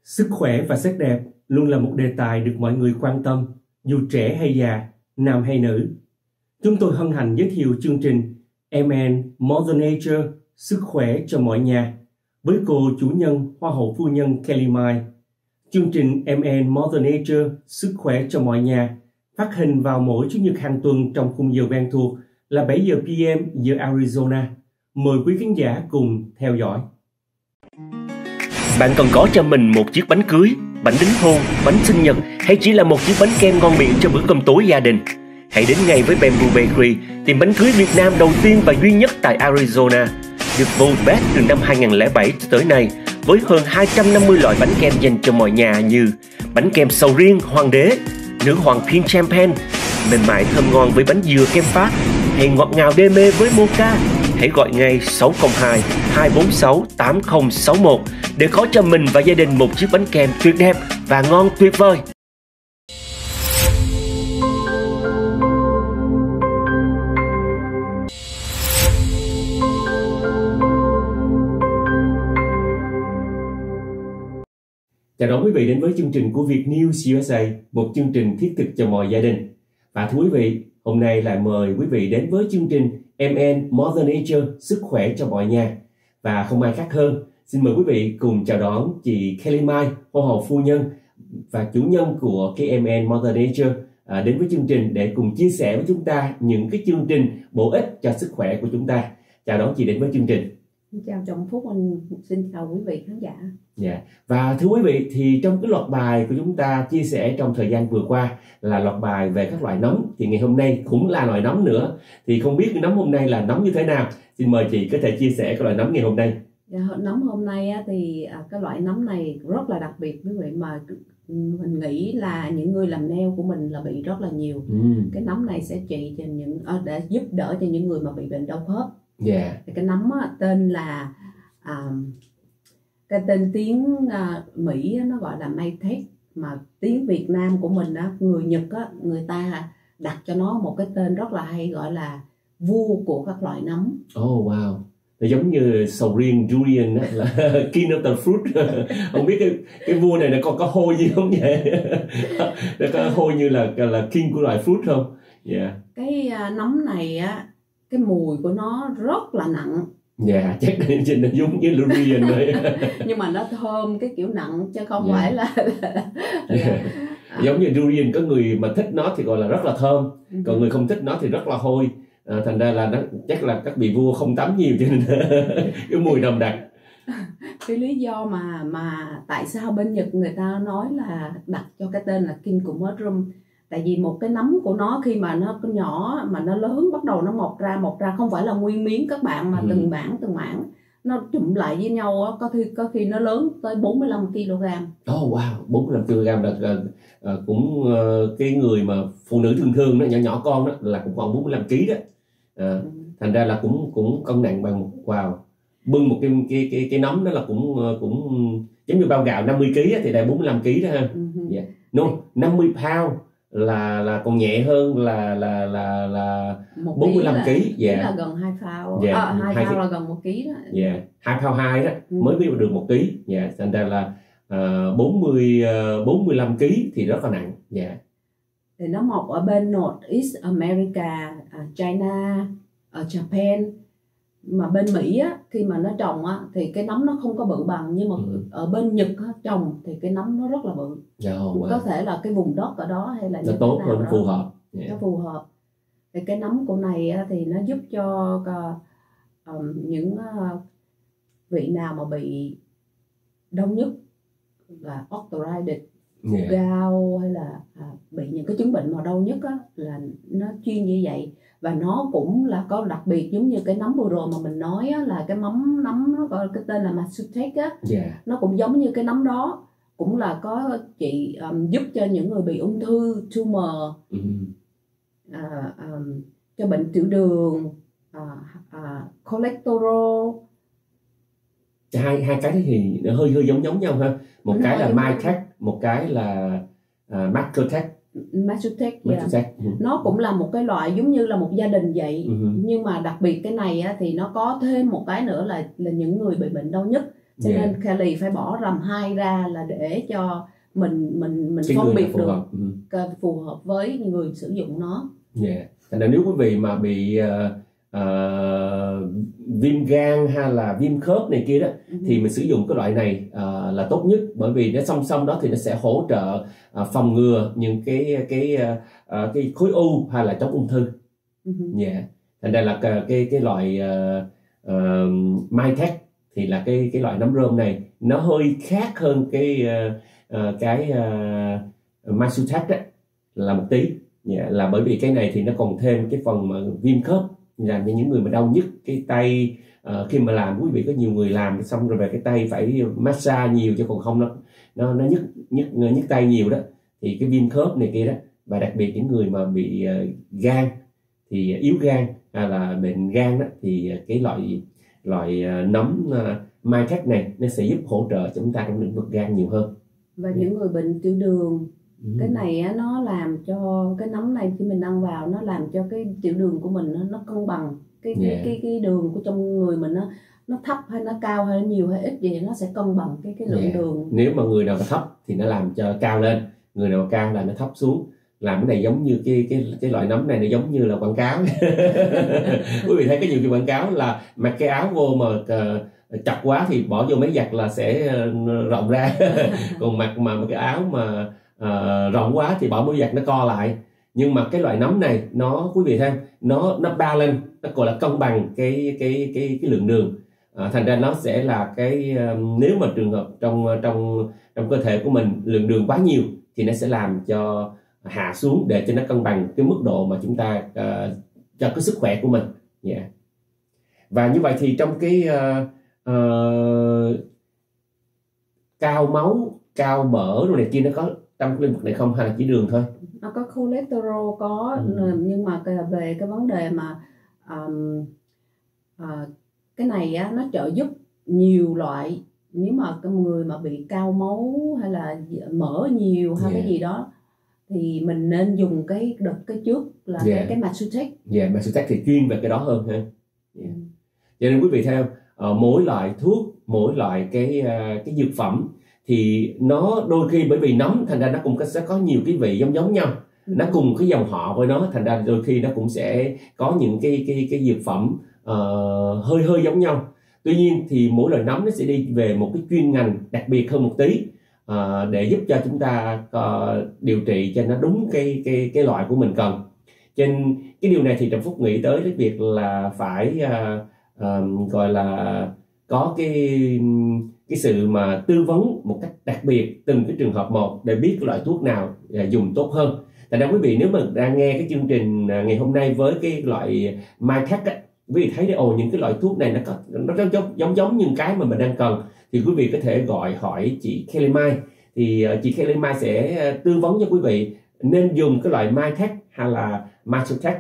Sức khỏe và sắc đẹp luôn là một đề tài được mọi người quan tâm, dù trẻ hay già, nam hay nữ. Chúng tôi hân hạnh giới thiệu chương trình MN Mother Nature, sức khỏe cho mọi nhà, với cô chủ nhân Hoa hậu phu nhân Kelly Mai. Chương trình MN Mother Nature, sức khỏe cho mọi nhà, phát hình vào mỗi Chủ nhật hàng tuần trong khung giờ quen thuộc là 7 giờ PM giờ Arizona. Mời quý khán giả cùng theo dõi. Bạn còn có cho mình một chiếc bánh cưới, bánh đính hôn, bánh sinh nhật hay chỉ là một chiếc bánh kem ngon miệng cho bữa cơm tối gia đình? Hãy đến ngay với Bamboo Bakery, tìm bánh cưới Việt Nam đầu tiên và duy nhất tại Arizona. Được vote best từ năm 2007 tới nay, với hơn 250 loại bánh kem dành cho mọi nhà như bánh kem sầu riêng Hoàng đế, nữ hoàng Pink Champagne, mềm mại thơm ngon với bánh dừa kem Pháp, hay ngọt ngào đê mê với mocha. Hãy gọi ngay 602 246 8061 để có cho mình và gia đình một chiếc bánh kem tuyệt đẹp và ngon tuyệt vời. Chào đón quý vị đến với chương trình của Việt News USA, một chương trình thiết thực cho mọi gia đình. Và thưa quý vị, hôm nay lại mời quý vị đến với chương trình MN Mother Nature, sức khỏe cho mọi nhà. Và không ai khác hơn, xin mời quý vị cùng chào đón chị Kelly Mai, Hoa hậu phu nhân và chủ nhân của cái MN Mother Nature đến với chương trình để cùng chia sẻ với chúng ta những cái chương trình bổ ích cho sức khỏe của chúng ta. Chào đón chị đến với chương trình. Chào Trọng Phúc, anh xin chào quý vị khán giả. Yeah. Và thưa quý vị, thì trong cái loạt bài của chúng ta chia sẻ trong thời gian vừa qua là loạt bài về các loại nấm, thì ngày hôm nay cũng là loại nấm nữa. Thì không biết cái nấm hôm nay là nấm như thế nào? Xin mời chị có thể chia sẻ cái loại nấm ngày hôm nay. Nấm hôm nay thì cái loại nấm này rất là đặc biệt quý vị, mà mình nghĩ là những người làm nail của mình là bị rất là nhiều. Cái nấm này sẽ trị cho những để giúp đỡ cho những người mà bị bệnh đau khớp. Cái nấm tên là cái tên tiếng Mỹ nó gọi là Maytag, mà tiếng Việt Nam của mình người Nhật người ta đặt cho nó một cái tên rất là hay, gọi là vua của các loại nấm. Oh wow, nó giống như sầu riêng durian là king of the fruit. Không biết cái vua này nó có hôi gì không vậy? Nó có hôi như là king của loại fruit không? Cái nấm này cái mùi của nó rất là nặng. Chắc nó giống như durian rồi. Nhưng mà nó thơm cái kiểu nặng chứ không phải là giống như durian, có người mà thích nó thì gọi là rất là thơm, còn người không thích nó thì rất là hôi. Thành ra là nó chắc là các vị vua không tắm nhiều cho nên cái mùi đậm đặc. Cái lý do mà tại sao bên Nhật người ta nói là đặt cho cái tên là king của mushroom, tại vì một cái nấm của nó khi mà nó nhỏ mà nó lớn bắt đầu nó mọc ra không phải là nguyên miếng các bạn, mà từng mảng nó chụm lại với nhau có khi nó lớn tới 45 kg. Oh wow, 45 kg là cũng cái người mà phụ nữ thường đó, nhỏ con đó là cũng còn 45 kg đó. Thành ra là cũng cân nặng bằng bưng một cái nấm đó là cũng giống như bao gạo 50 kg thì đây 45 kg đó ha. 50 pound là còn nhẹ hơn là 45 kg. Là gần 2 pound. 2 pound là gần 1 kg đó. 2 pound 2 đó mới biết được 1 kg. Thành ra là 45 kg thì rất là nặng. Thì nó mọc ở bên North East America, China, ở Japan. Mà bên Mỹ khi mà nó trồng thì cái nấm nó không có bự bằng, nhưng mà ở bên Nhật trồng thì cái nấm nó rất là bự. Có thể là cái vùng đất ở đó hay là nó tốt hơn, phù hợp. Nó phù hợp. Thì cái nấm của này thì nó giúp cho những vị nào mà bị đau nhức và arthritis, gout hay là bị những cái chứng bệnh mà đau nhức là nó chuyên như vậy. Và nó cũng là có đặc biệt giống như cái nấm vừa rồi mà mình nói là cái nấm nó gọi cái tên là Masutake nó cũng giống như cái nấm đó, cũng là có giúp cho những người bị ung thư, tumor, cho bệnh tiểu đường, cholesterol. Hai cái thì nó hơi giống nhau ha. Một cái là Maytag, một cái là Masutake. Nó cũng là một cái loại giống như là một gia đình vậy. Nhưng mà đặc biệt cái này thì nó có thêm một cái nữa là những người bị bệnh đau nhức Cho nên Kelly phải bỏ rầm 2 ra là để cho mình phân biệt được phù hợp với người sử dụng nó. Thành ra nếu quý vị mà bị viêm gan hay là viêm khớp này kia đó thì mình sử dụng cái loại này là tốt nhất, bởi vì nó song song đó thì nó sẽ hỗ trợ phòng ngừa những cái khối u hay là chống ung thư. Thành ra là cái loại Mytec thì là cái loại nấm rơm này nó hơi khác hơn cái Mycotech đó là một tí. Là bởi vì cái này thì nó còn thêm cái phần mà viêm khớp, làm cho những người mà đau nhức cái tay, khi mà làm quý vị có nhiều người làm xong rồi về cái tay phải massage nhiều, chứ còn không nó nhức tay nhiều đó, thì cái viêm khớp này kia đó. Và đặc biệt những người mà bị gan thì yếu gan hay là bệnh gan đó, thì cái loại nấm Mytec này nó sẽ giúp hỗ trợ cho chúng ta trong lĩnh vực gan nhiều hơn. Và những người bệnh tiểu đường, cái này á, nó làm cho cái nấm này khi mình ăn vào nó làm cho cái tiểu đường của mình nó cân bằng cái đường của trong người mình nó thấp hay nó cao hay nó nhiều hay ít gì nó sẽ cân bằng cái lượng đường. Nếu mà người nào mà thấp thì nó làm cho cao lên, người nào mà cao là nó thấp xuống. Làm cái này giống như cái loại nấm này nó giống như là quảng cáo. Quý vị thấy có nhiều cái quảng cáo là mặc cái áo vô mà chặt quá thì bỏ vô máy giặt là sẽ rộng ra. Còn mặc mà cái áo mà rộng quá thì bỏ máy giặt nó co lại. Nhưng mà cái loại nấm này nó quý vị thấy nó balance, nó gọi là cân bằng cái lượng đường. Thành ra nó sẽ là nếu mà trường hợp trong cơ thể của mình lượng đường quá nhiều thì nó sẽ làm cho hạ xuống để cho nó cân bằng cái mức độ mà chúng ta cho cái sức khỏe của mình. Và như vậy thì trong cái cao máu, cao mỡ rồi này kia nó có trong cái lĩnh vực này không, hay là chỉ đường thôi? Nó có cholesterol có, nhưng mà về cái vấn đề mà cái này á, nó trợ giúp nhiều loại. Nếu mà cái người mà bị cao máu hay là mỡ nhiều hay cái gì đó thì mình nên dùng cái trước là cái Mycotech. Mycotech thì chuyên về cái đó hơn ha. Cho nên quý vị theo mỗi loại thuốc, mỗi loại cái dược phẩm thì nó đôi khi bởi vì nấm thành ra nó cũng sẽ có nhiều cái vị giống nhau. Nó cùng cái dòng họ với nó, thành ra đôi khi nó cũng sẽ có những cái dược phẩm hơi giống nhau. Tuy nhiên thì mỗi loại nấm nó sẽ đi về một cái chuyên ngành đặc biệt hơn một tí, để giúp cho chúng ta điều trị cho nó đúng cái loại của mình cần. Cho nên cái điều này thì Trần Phúc nghĩ tới cái việc là phải gọi là có cái sự mà tư vấn một cách đặc biệt từng cái trường hợp một để biết cái loại thuốc nào dùng tốt hơn. Tại ra quý vị nếu mà đang nghe cái chương trình ngày hôm nay với cái loại Mytec á, quý vị thấy những cái loại thuốc này nó giống những cái mà mình đang cần, thì quý vị có thể gọi hỏi chị Kelly Mai, thì chị Kelly Mai sẽ tư vấn cho quý vị nên dùng cái loại Mytec hay là Mycotech,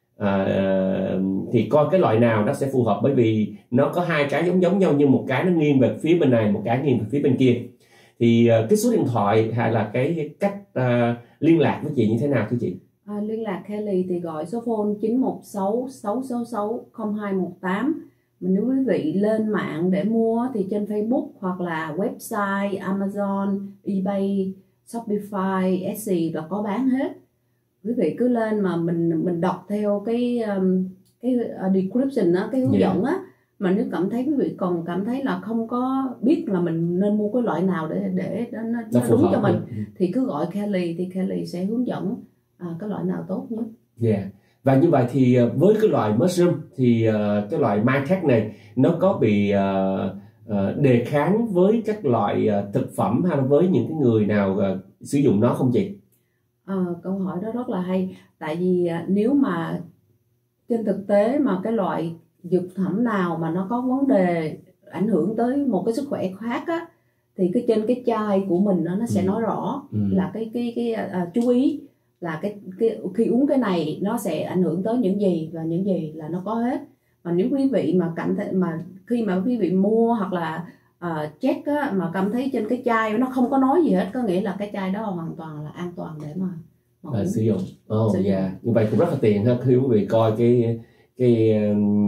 thì coi cái loại nào nó sẽ phù hợp, bởi vì nó có hai cái giống nhau nhưng một cái nó nghiêng về phía bên này, một cái nghiêng về phía bên kia. Thì cái số điện thoại hay là cái cách liên lạc với chị như thế nào thưa chị? Liên lạc Kelly thì gọi số phone 916 666 0218. Mà nếu quý vị lên mạng để mua thì trên Facebook hoặc là website Amazon, eBay, Shopify, Etsy là có bán hết. Quý vị cứ lên mà mình đọc theo cái description á, cái hướng dẫn á, mà nếu quý vị còn cảm thấy là không có biết là mình nên mua cái loại nào để nó đúng cho mình thì cứ gọi Kelly, thì Kelly sẽ hướng dẫn cái loại nào tốt nhất. Và như vậy thì với cái loại mushroom thì cái loại Mytec này nó có bị đề kháng với các loại thực phẩm hay với những cái người nào sử dụng nó không chị? Câu hỏi đó rất là hay. Tại vì nếu mà trên thực tế mà cái loại dược phẩm nào mà nó có vấn đề ảnh hưởng tới một cái sức khỏe khác á, thì trên cái chai của mình nó sẽ nói rõ là cái chú ý là cái khi uống cái này nó sẽ ảnh hưởng tới những gì và những gì là nó có hết. Mà nếu quý vị mà cảm thấy mà khi mà quý vị mua hoặc là check á, mà cảm thấy trên cái chai nó không có nói gì hết, có nghĩa là cái chai đó hoàn toàn là an toàn để mà sử dụng. Như vậy cũng rất là tiền ha, khi quý vị coi cái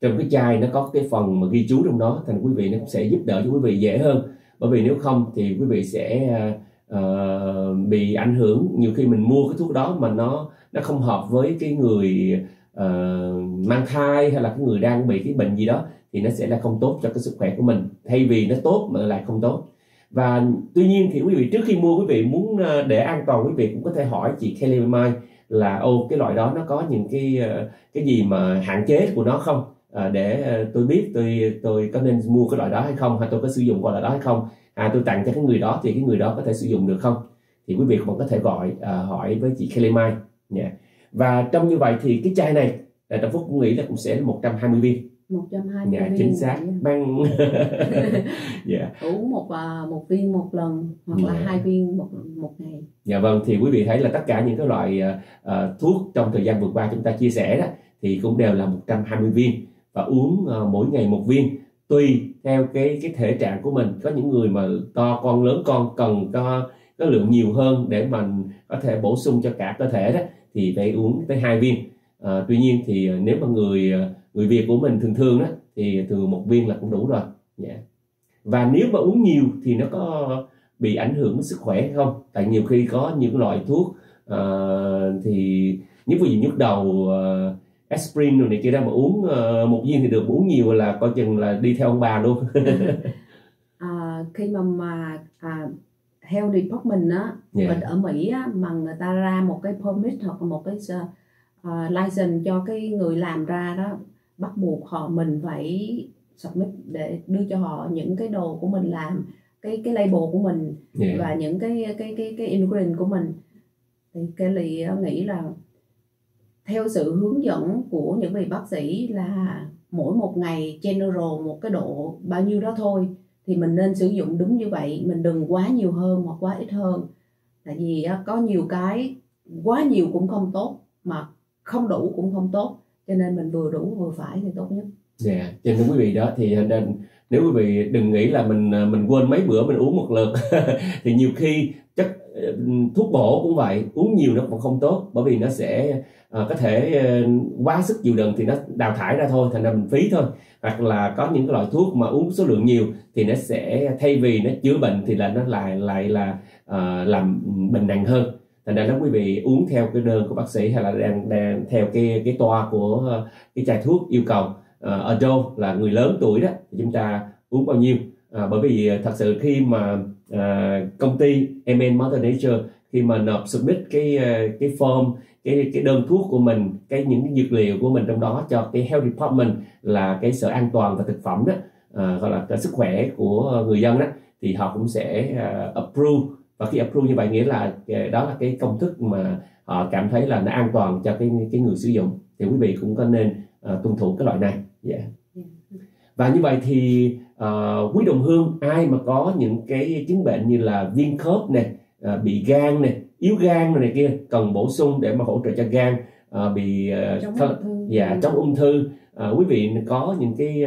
trong cái chai nó có cái phần mà ghi chú trong đó, thành quý vị nó cũng sẽ giúp đỡ cho quý vị dễ hơn. Bởi vì nếu không thì quý vị sẽ bị ảnh hưởng. Nhiều khi mình mua cái thuốc đó mà nó không hợp với cái người mang thai hay là cái người đang bị cái bệnh gì đó, thì nó sẽ là không tốt cho cái sức khỏe của mình, thay vì nó tốt mà lại không tốt. Và tuy nhiên thì quý vị trước khi mua, quý vị muốn để an toàn, quý vị cũng có thể hỏi chị Kelly Mai là cái loại đó nó có những cái gì mà hạn chế của nó không, để tôi biết tôi có nên mua cái loại đó hay không, hay tôi có sử dụng cái loại đó hay không, tôi tặng cho cái người đó thì cái người đó có thể sử dụng được không, thì quý vị cũng có thể gọi hỏi với chị Kelly Mai. Và trong như vậy thì cái chai này Trọng Phúc cũng nghĩ là cũng sẽ là 120 viên. 120 viên. Chính xác. Băng. Uống một viên một lần hoặc là 2 viên một ngày. Dạ vâng, thì quý vị thấy là tất cả những cái loại thuốc trong thời gian vừa qua chúng ta chia sẻ đó thì cũng đều là 120 viên và uống mỗi ngày một viên, tùy theo cái thể trạng của mình. Có những người mà to con lớn con cần có lượng nhiều hơn để mình có thể bổ sung cho cả cơ thể đó thì phải uống tới 2 viên. Tuy nhiên thì nếu mà người Việt của mình thường đó thì thường 1 viên là cũng đủ rồi. Và nếu mà uống nhiều thì nó có bị ảnh hưởng đến sức khỏe hay không? Tại nhiều khi có những loại thuốc thì nhức đầu, aspirin rồi này kia ra mà uống 1 viên thì được, uống nhiều là coi chừng là đi theo ông bà luôn. Khi mà Health Department á, ở Mỹ á, mà người ta ra một cái permit hoặc một cái license cho cái người làm ra đó, bắt buộc mình phải submit để đưa cho họ những cái đồ của mình làm, cái label của mình và những cái ingredient của mình. Thì Kelly nghĩ là theo sự hướng dẫn của những vị bác sĩ là mỗi một ngày general một cái độ bao nhiêu đó thôi, thì mình nên sử dụng đúng như vậy, mình đừng quá nhiều hơn hoặc quá ít hơn. Tại vì có nhiều cái quá nhiều cũng không tốt mà không đủ cũng không tốt, cho nên mình vừa đủ vừa phải thì tốt nhất. Cho nên quý vị đó thì nên, nếu quý vị đừng nghĩ là mình quên mấy bữa mình uống một lượt thì nhiều khi thuốc bổ cũng vậy, uống nhiều nó cũng không tốt, bởi vì nó sẽ có thể quá sức chịu đựng thì nó đào thải ra thôi, thành ra mình phí thôi. Hoặc là có những cái loại thuốc mà uống số lượng nhiều thì nó sẽ thay vì nó chữa bệnh thì là nó lại là làm bệnh nặng hơn. Thành ra nếu quý vị uống theo cái đơn của bác sĩ hay là đang theo cái toa của cái chai thuốc yêu cầu, adult là người lớn tuổi đó, thì chúng ta uống bao nhiêu. Bởi vì thật sự khi mà công ty MN Mother Nature khi mà nộp submit cái form, cái đơn thuốc của mình, những cái dược liệu của mình trong đó cho cái Health Department là cái Sở An toàn và Thực phẩm đó, gọi là cái sức khỏe của người dân đó, thì họ cũng sẽ approve. Và khi approve như vậy nghĩa là đó là cái công thức mà họ cảm thấy là nó an toàn cho cái người sử dụng, thì quý vị cũng có nên tuân thủ cái loại này. Và như vậy thì quý đồng hương ai mà có những cái chứng bệnh như là viêm khớp này, bị gan này, yếu gan này kia, cần bổ sung để mà hỗ trợ cho gan, bị chống ung thư, quý vị có những cái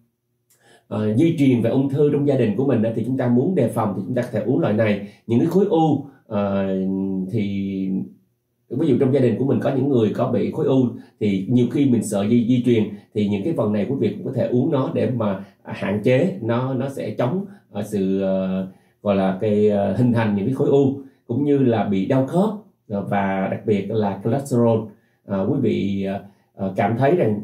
di truyền về ung thư trong gia đình của mình thì chúng ta muốn đề phòng thì chúng ta có thể uống loại này. Những cái khối u thì ví dụ trong gia đình của mình có những người có bị khối u thì nhiều khi mình sợ di truyền, thì những cái phần này quý vị cũng có thể uống nó để mà hạn chế nó sẽ chống sự gọi là cái hình thành những cái khối u, cũng như là bị đau khớp và đặc biệt là cholesterol. Quý vị cảm thấy rằng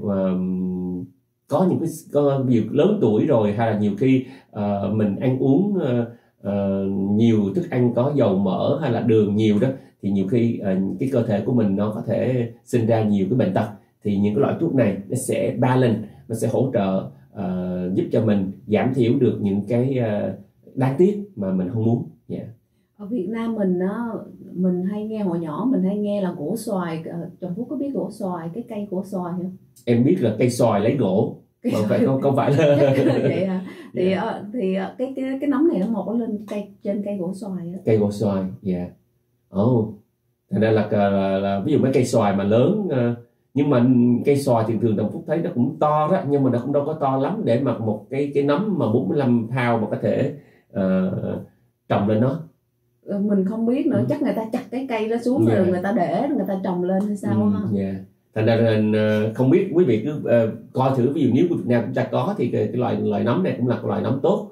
có những cái ví dụ lớn tuổi rồi, hay là nhiều khi mình ăn uống nhiều thức ăn có dầu mỡ hay là đường nhiều đó, thì nhiều khi cái cơ thể của mình nó có thể sinh ra nhiều cái bệnh tật, thì những cái loại thuốc này nó sẽ balance, nó sẽ hỗ trợ giúp cho mình giảm thiểu được những cái đáng tiếc mà mình không muốn. Ở Việt Nam mình hay nghe hồi nhỏ mình hay nghe là gỗ xoài. Trọng Phúc có biết gỗ xoài, cái cây gỗ xoài không? Em biết là cây xoài lấy gỗ, mà phải không phải là vậy à? Thì cái nấm này nó mọc lên trên cây gỗ xoài á. Cây gỗ xoài, thành ra là ví dụ mấy cây xoài mà lớn, nhưng mà cây xoài thì thường Trọng Phúc thấy nó cũng to đó, nhưng mà nó cũng đâu có to lắm để mà một cái nấm mà 45 pound mà có thể trồng lên nó. Mình không biết nữa, chắc người ta chặt cái cây đó xuống rồi người ta để người ta trồng lên hay sao ha. Thành ra là không biết quý vị cứ coi thử, ví dụ nếu của Việt Nam chúng ta có thì cái loại nấm này cũng là loại nấm tốt.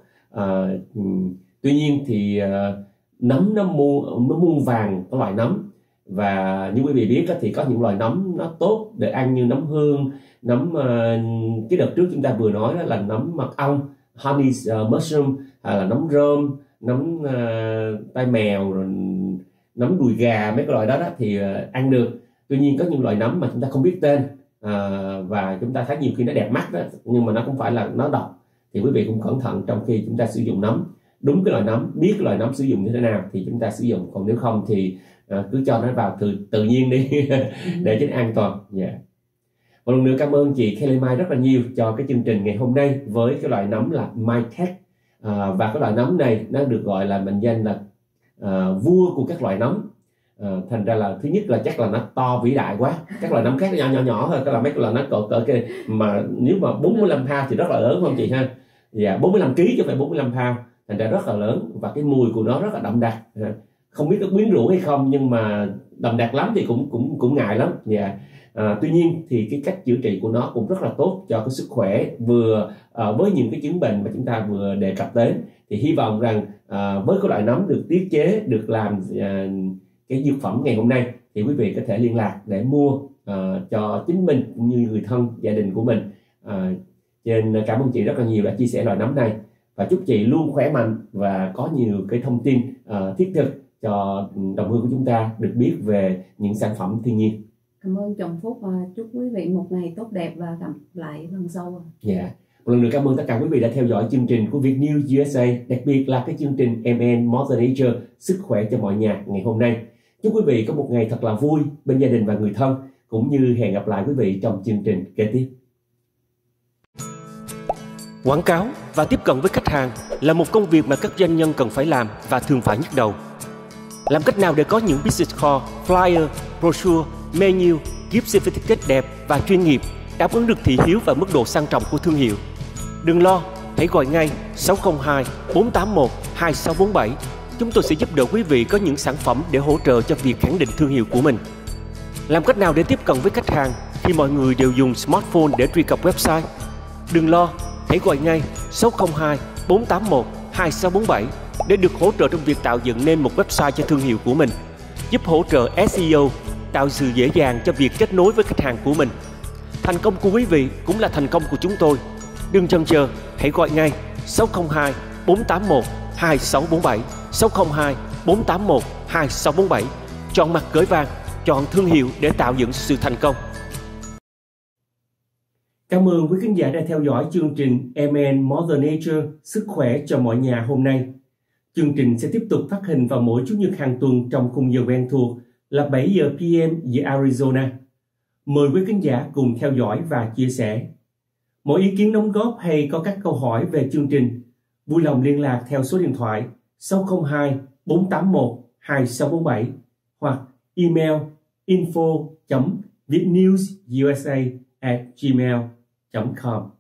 Tuy nhiên thì nấm nó muôn vàng cái loại nấm, và như quý vị biết thì có những loại nấm nó tốt để ăn như nấm hương, nấm cái đợt trước chúng ta vừa nói đó là nấm mật ong, honey mushroom, hay là nấm rơm, nấm tai mèo, rồi nấm đùi gà, mấy cái loại đó thì ăn được. Tuy nhiên có những loại nấm mà chúng ta không biết tên và chúng ta thấy nhiều khi nó đẹp mắt đó, nhưng mà nó không phải là nó độc, thì quý vị cũng cẩn thận trong khi chúng ta sử dụng nấm. Đúng cái loại nấm, biết cái loại nấm sử dụng như thế nào thì chúng ta sử dụng, còn nếu không thì cứ cho nó vào tự nhiên đi để cho nó an toàn. Một lần nữa cảm ơn chị Kelly Mai rất là nhiều cho cái chương trình ngày hôm nay với cái loại nấm là MyTech. Và cái loại nấm này nó được gọi là mệnh danh là vua của các loại nấm. Thành ra là thứ nhất là chắc là nó to vĩ đại quá, các loại nấm khác nó nhỏ hơn, tức là mấy cái loại nó cỡ cái mà nếu mà 45 pound thì rất là lớn, không chị ha? 45 kg chứ không phải 45 pound, thành ra rất là lớn, và cái mùi của nó rất là đậm đặc. Không biết có quyến rũ hay không, nhưng mà đậm đặc lắm thì cũng ngại lắm. Tuy nhiên thì cái cách chữa trị của nó cũng rất là tốt cho cái sức khỏe, vừa với những cái chứng bệnh mà chúng ta vừa đề cập đến. Thì hy vọng rằng với cái loại nấm được tiết chế, được làm cái dược phẩm ngày hôm nay, thì quý vị có thể liên lạc để mua cho chính mình cũng như người thân gia đình của mình. Cho nên cảm ơn chị rất là nhiều đã chia sẻ loại nấm này, và chúc chị luôn khỏe mạnh và có nhiều cái thông tin thiết thực cho đồng hương của chúng ta được biết về những sản phẩm thiên nhiên. Cảm ơn chồng Phúc và chúc quý vị một ngày tốt đẹp và gặp lại lần sau. Một lần nữa cảm ơn tất cả quý vị đã theo dõi chương trình của Vietnews USA, đặc biệt là cái chương trình MN Mother Nature sức khỏe cho mọi nhà ngày hôm nay. Chúc quý vị có một ngày thật là vui bên gia đình và người thân, cũng như hẹn gặp lại quý vị trong chương trình kế tiếp. Quảng cáo và tiếp cận với khách hàng là một công việc mà các doanh nhân cần phải làm và thường phải nhức đầu. Làm cách nào để có những business card, flyer, brochure, menu, gift certificate đẹp và chuyên nghiệp, đáp ứng được thị hiếu và mức độ sang trọng của thương hiệu? Đừng lo, hãy gọi ngay 602 481 2647. Chúng tôi sẽ giúp đỡ quý vị có những sản phẩm để hỗ trợ cho việc khẳng định thương hiệu của mình. Làm cách nào để tiếp cận với khách hàng khi mọi người đều dùng smartphone để truy cập website? Đừng lo, hãy gọi ngay 602 481 2647 để được hỗ trợ trong việc tạo dựng nên một website cho thương hiệu của mình, giúp hỗ trợ SEO, tạo sự dễ dàng cho việc kết nối với khách hàng của mình. Thành công của quý vị cũng là thành công của chúng tôi. Đừng chần chờ, hãy gọi ngay 602 481 2647, 602 481 2647. Chọn mặt cởi vàng, chọn thương hiệu để tạo dựng sự thành công. Cảm ơn quý khán giả đã theo dõi chương trình MN Mother Nature sức khỏe cho mọi nhà hôm nay. Chương trình sẽ tiếp tục phát hình vào mỗi Chủ nhật hàng tuần trong khung giờ quen thuộc là 7 giờ PM giờ Arizona. Mời quý khán giả cùng theo dõi và chia sẻ. Mọi ý kiến đóng góp hay có các câu hỏi về chương trình, vui lòng liên lạc theo số điện thoại 602 481 2647 hoặc email info.vietnewsusa@gmail.com.